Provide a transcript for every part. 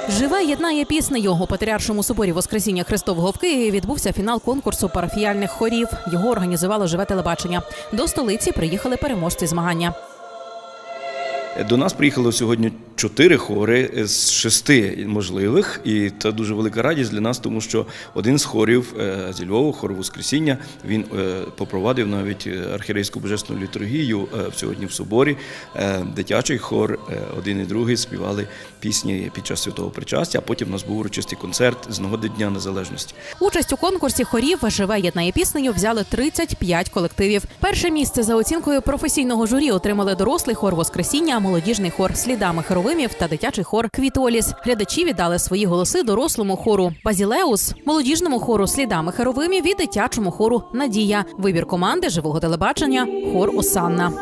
Живе єднає піснею. У Патріаршому соборі Воскресіння Христового в Києві відбувся фінал конкурсу парафіяльних хорів. Його організувало «Живе телебачення». До столиці приїхали переможці змагання. До нас приїхало сьогодні 4 хори з 6 можливих, і це дуже велика радість для нас, тому що один з хорів зі Львова, хор Воскресіння, він попровадив навіть архієрейську божественну літургію сьогодні в соборі. Дитячий хор, один і другий співали пісні під час святого причастя, а потім у нас був урочистий концерт з нагоди Дня Незалежності. Участь у конкурсі хорів «Живе єднає піснею» взяли 35 колективів. Перше місце за оцінкою професійного журі отримали дорослий хор Воскресіння, молодіжний хор «Слідами Херовимів» та дитячий хор «Квітоліс». Глядачі віддали свої голоси дорослому хору «Базілеус», молодіжному хору «Слідами Херовимів» і дитячому хору «Надія». Вибір команди живого телебачення – хор «Осанна».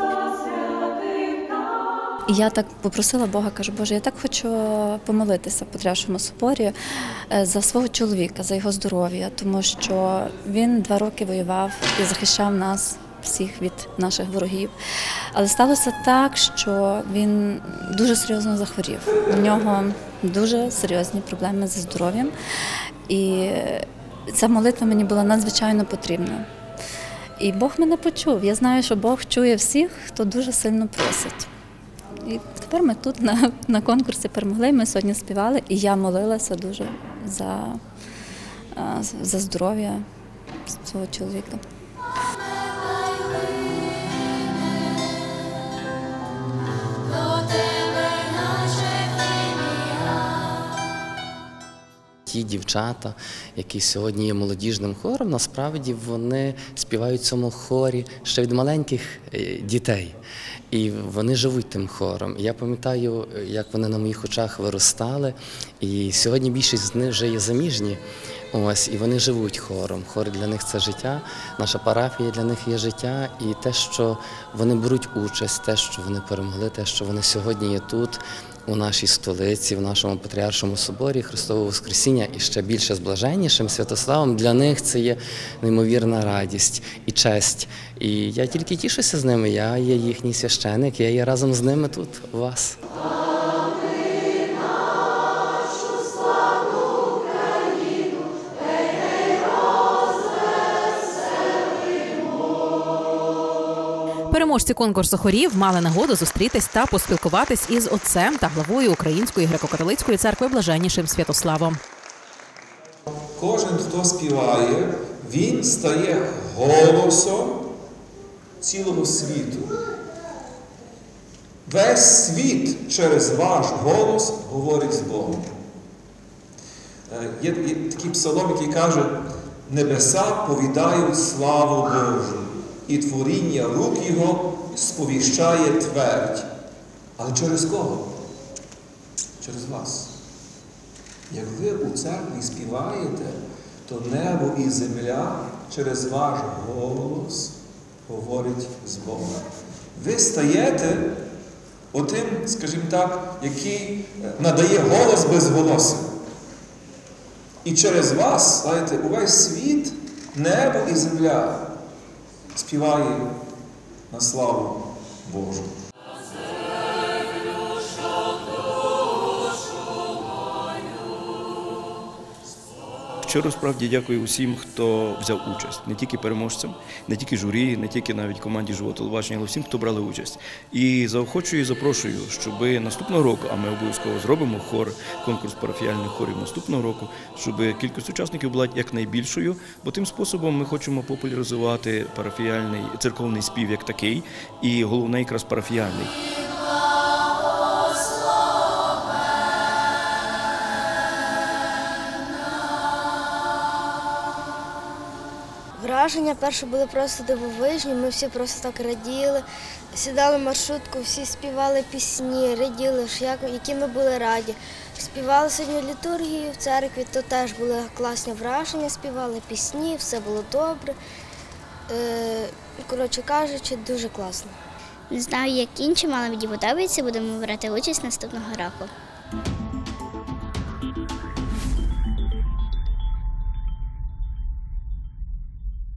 І я так попросила Бога, кажу, Боже, я так хочу помолитися в Патріаршому соборі за свого чоловіка, за його здоров'я, тому що він 2 роки воював і захищав нас всіх від наших ворогів. Але сталося так, що він дуже серйозно захворів. У нього дуже серйозні проблеми зі здоров'ям. І ця молитва мені була надзвичайно потрібна. І Бог мене почув. Я знаю, що Бог чує всіх, хто дуже сильно просить. І тепер ми тут на конкурсі перемогли, ми сьогодні співали, і я молилася дуже за здоров'я свого чоловіка. Ті дівчата, які сьогодні є молодіжним хором, насправді вони співають в цьому хорі ще від маленьких дітей. І вони живуть тим хором. Я пам'ятаю, як вони на моїх очах виростали. І сьогодні більшість з них вже є заміжні. Ось, і вони живуть хором. Хор для них – це життя, наша парафія для них є життя. І те, що вони беруть участь, те, що вони перемогли, те, що вони сьогодні є тут, у нашій столиці, в нашому Патріаршому соборі Христового Воскресіння і ще більше з блаженнішим Святославом, для них це є неймовірна радість і честь. І я тільки тішуся з ними, я є їхній священик, я є разом з ними тут, у вас. Переможці конкурсу хорів мали нагоду зустрітись та поспілкуватись із отцем та главою Української греко-католицької церкви блаженнішим Святославом. Кожен, хто співає, він стає голосом цілого світу. Весь світ через ваш голос говорить з Богом. Є такий псалом, який каже: «Небеса повідають славу Божу, і творіння рук Його сповіщає твердь». Але через кого? Через вас. Як ви у церкві співаєте, то небо і земля через ваш голос говорить з Богом. Ви стаєте отим, скажімо так, який надає голос безголосим. І через вас, знаєте, увесь світ, небо і земля співає на славу Божу. Щиро справді дякую усім, хто взяв участь. Не тільки переможцям, не тільки журі, не тільки навіть команді живого телебачення, але всім, хто брали участь. І заохочую і запрошую, щоб наступного року, а ми обов'язково зробимо конкурс парафіяльних хорів наступного року, щоб кількість учасників була якнайбільшою, бо тим способом ми хочемо популяризувати парафіяльний, церковний спів як такий, і головне якраз парафіяльний. Враження перше були просто дивовижні, ми всі просто так раділи, сідали в маршрутку, всі співали пісні, раділи, які ми були раді. Співали сьогодні літургію в церкві, то теж були класні враження, співали пісні, все було добре. Коротше кажучи, дуже класно. Не знаю, як інші, але мені подобається, будемо брати участь наступного року.